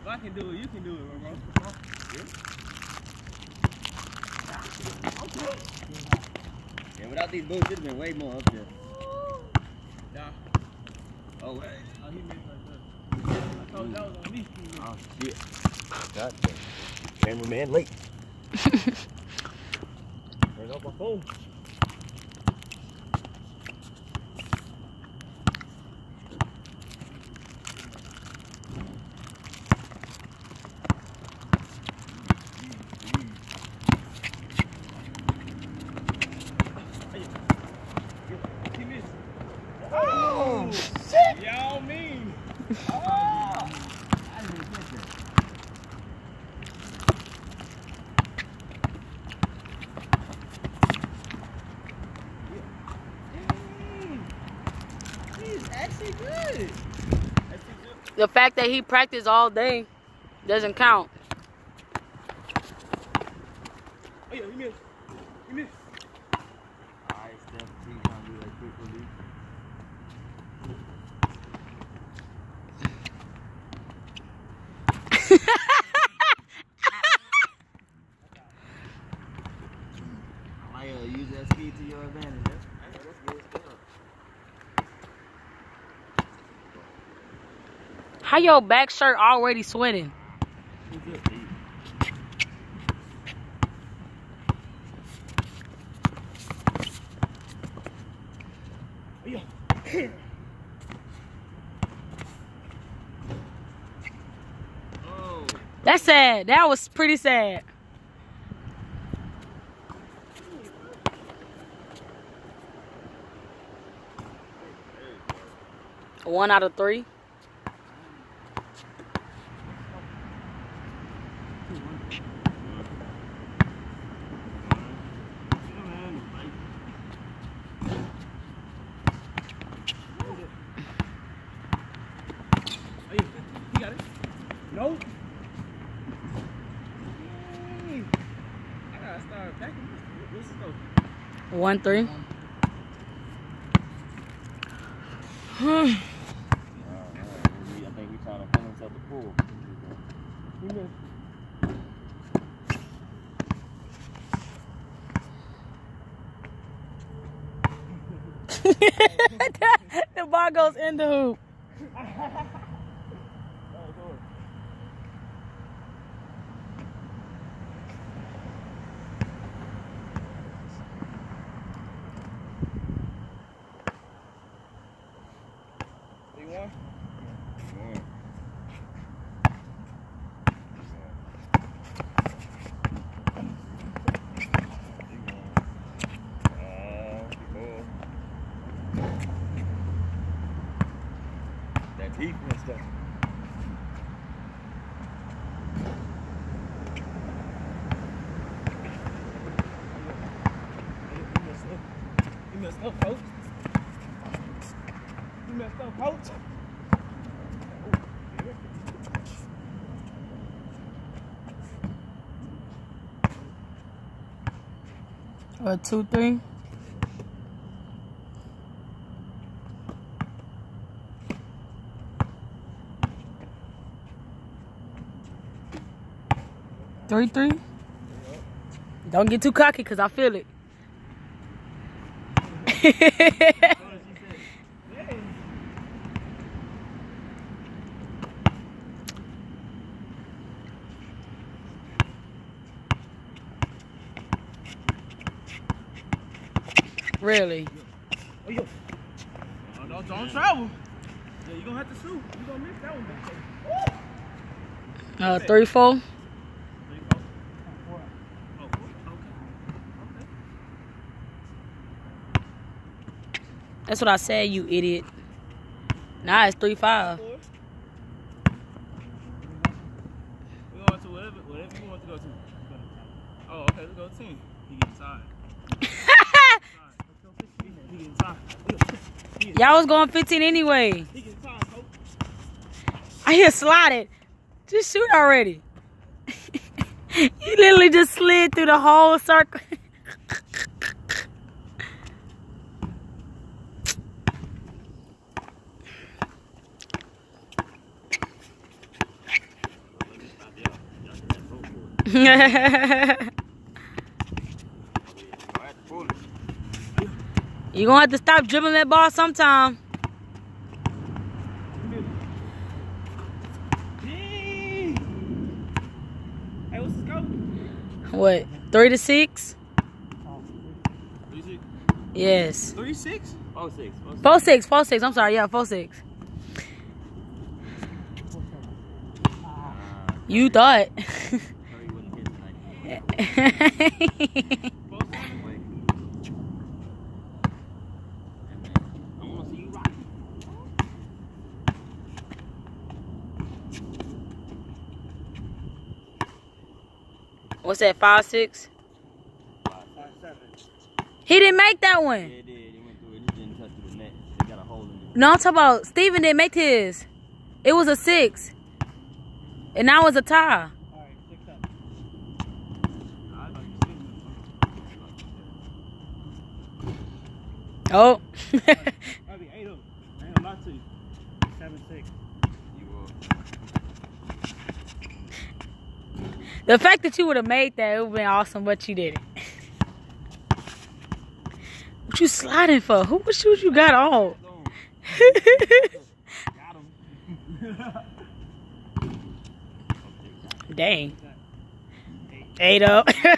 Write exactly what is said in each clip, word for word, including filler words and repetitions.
I can do it, you can do it, bro. Yeah. Okay. Yeah, without these boots, it'd have been way more up there. Nah. Oh, wait. Oh, he missed like that. I told you that was on me. Oh, shit. God damn. Cameraman late. Turn off my phone. Oh, shit! Y'all mean. Oh! I didn't get that. He's actually good. The fact that he practiced all day doesn't count. Oh, yeah, he missed. He missed. Alright, Steph, see you trying to do that quick release. I might uh, use that speed to your advantage. That's, that's, that's good stuff. How your back shirt already sweating? Oh. That's sad. That was pretty sad. One out of three. You got it? Nope. Mm. I gotta start backing this. What's the score? One three. I think we're trying to pull himself the pool. He missed. The ball goes in the hoop. That defense stuff. You messed up, coach. You messed up, coach. Or two three. Three three. Don't get too cocky, cause I feel it. Really? Oh, yo. Oh, no, don't travel. Yeah, you're gonna have to shoot. You're gonna miss that one, big. Uh, three four. That's what I said, you idiot. Nah, it's three five. We're going to whatever, whatever you want to go to. Oh, okay, let's go to ten. He getting tired. He getting tired. Y'all was going fifteen anyway. He getting tired, coach. I hear slotted. Just shoot already. You literally just slid through the whole circle. You gonna have to stop dribbling that ball sometime. Hey, what's the score? What? Three to six? Three six. Yes. Three six. Four six. Four six. Four six. Four six. I'm sorry. Yeah, four six. You thought. Curry wouldn't hit tonight. Four seven. Wait. Hey, man. I want to see you rock. What's that? Five six. Five seven. He didn't make that Yeah, one. it did. It went through it. It didn't touch through the net. It got a hole in it. No, I'm talking about Steven didn't make his. It was a six. And now it's a tie. All right, six up. I thought you Oh. said it. Might be eight up. I ain't gonna lie to you. Seven six. You will. The fact that you would have made that, it would have been awesome, but you didn't. What you sliding for? Who what shoes you got on? Got him. Dang. Eight up. Hey,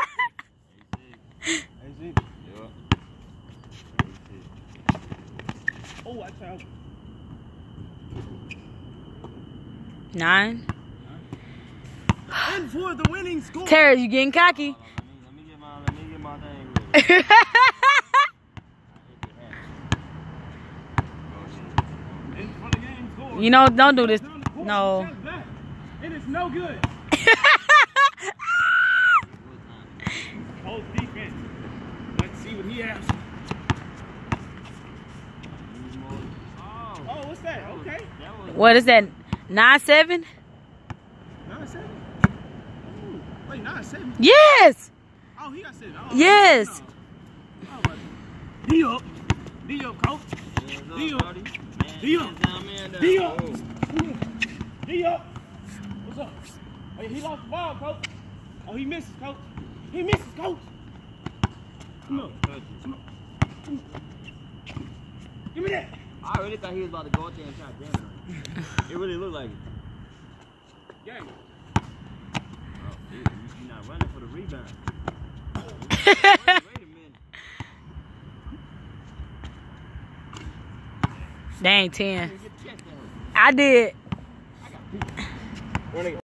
Z. Yeah. Oh, I tried. Nine. And for the winning score. Tara, you getting cocky? Let me, let me get my, let me get my thing ready. And for the game score. You know, don't do this. No. It is no good. Hold defense. Let's see what he has. Oh, Oh, what's that? Okay. that was What is that? Nine seven? Nine seven. Ooh, wait, nine seven. Yes. Oh, he got seven. Oh, Yes. Oh, D up. D up, coach. Deal. Deal. Deal. Deal. Deal. Deal. D up. What's up? Oh, he lost the ball, coach. Oh, he misses, coach. He misses, coach. Come on. Come on. Give me that. I really thought he was about to go out there and try to jam it. It really looked like it. Gang. Oh, dude, you're not running for the rebound. Wait, wait a minute. Dang, ten. Get the catch down. I did. Running.